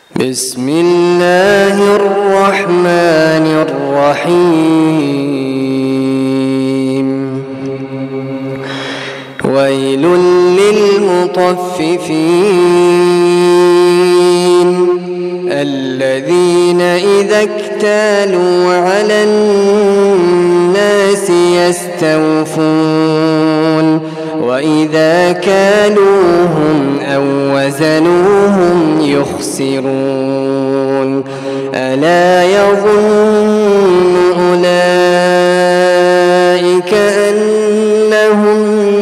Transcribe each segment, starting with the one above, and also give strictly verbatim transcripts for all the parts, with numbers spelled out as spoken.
بسم الله الرحمن الرحيم. ويل للمطففين الذين إذا اكتالوا على الناس يستوفون وإذا كالوهم أو وزنوهم يخسرون. ألا يظن أولئك أنهم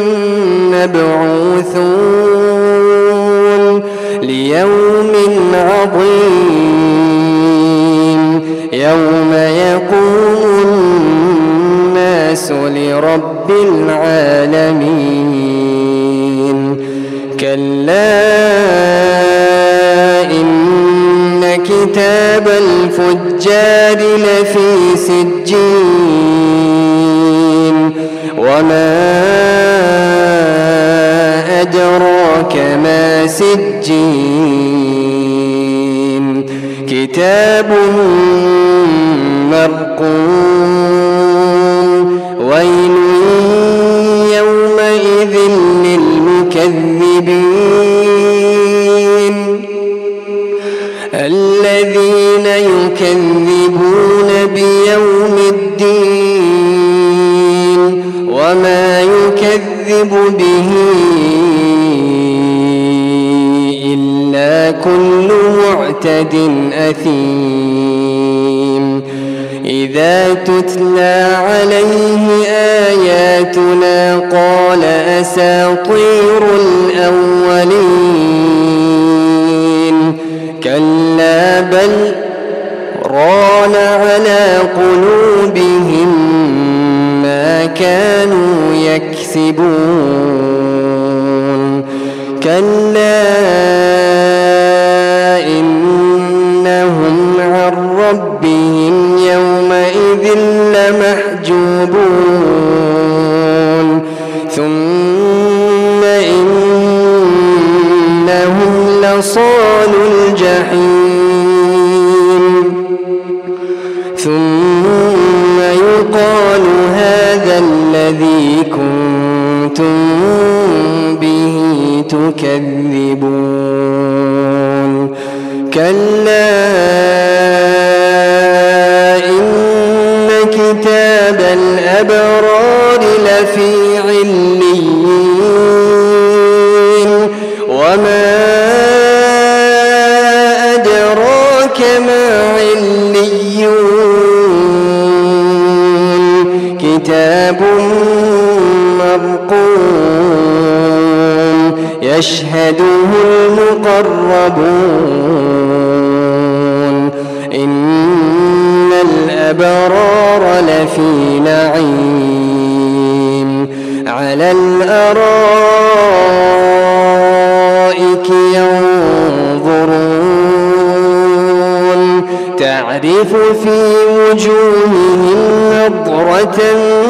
مبعوثون ليوم عظيم يوم يقوم الناس لرب العالمين. كلا إن كتاب الفجار لفي سجين وما أدراك ما سجين كتاب مرقوم. ويل يومئذ للمكذبين الذين يكذبون بيوم الدين وما يكذب به إلا كل معتد أثيم. إذا تتلى عليه آياتنا قال أساطير الأولين. كلا بل ران على قلوبهم ما كانوا يكسبون. كلا إنهم عن ربهم يومئذ لمحجوبون. ثم إنهم لصالو الجحيم. ثم يقال هذا الذي كنتم به تكذبون. كلا إن كتاب الأبرار لفي عليين وما أدراك ما عليون كتاب مرقوم يشهده المقربون. إن الأبرار لفي نعيم على الأرائك ينظرون تعرف في وجوههم نضرة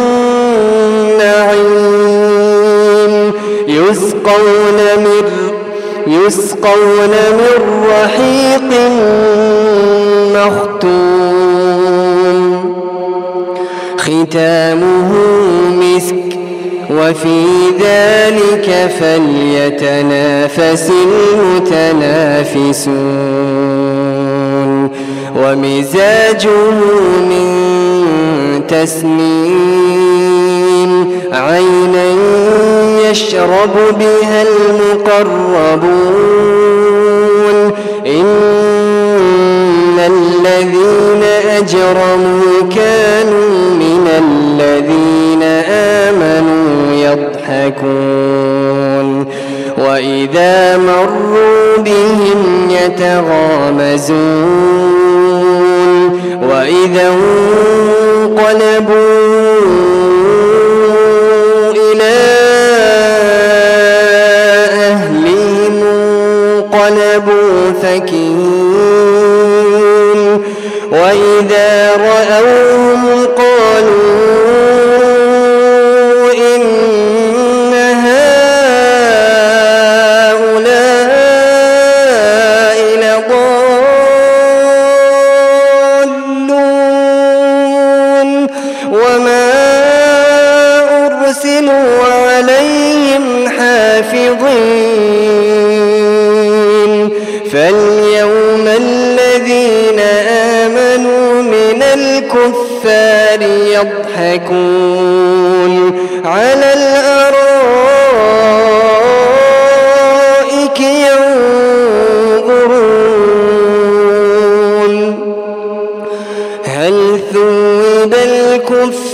النعيم يسقون من يسقون من رحيق مختوم ختامه مسك وفي ذلك فليتنافس المتنافسون. ومزاجه من تسنيم عينا يشرب بها المقربون. إن الذين أجرموا كانوا من الذين آمنوا يضحكون وإذا مروا بهم يتغامزون وإذا انقلبوا إلى أهلهم انقلبوا فكهين وإذا رأوهم قالوا إن هؤلاء لضالون. عظيم فاليوم الذين آمنوا من الكفار يضحكون على الأرائك ينظرون هل ثوب الكفار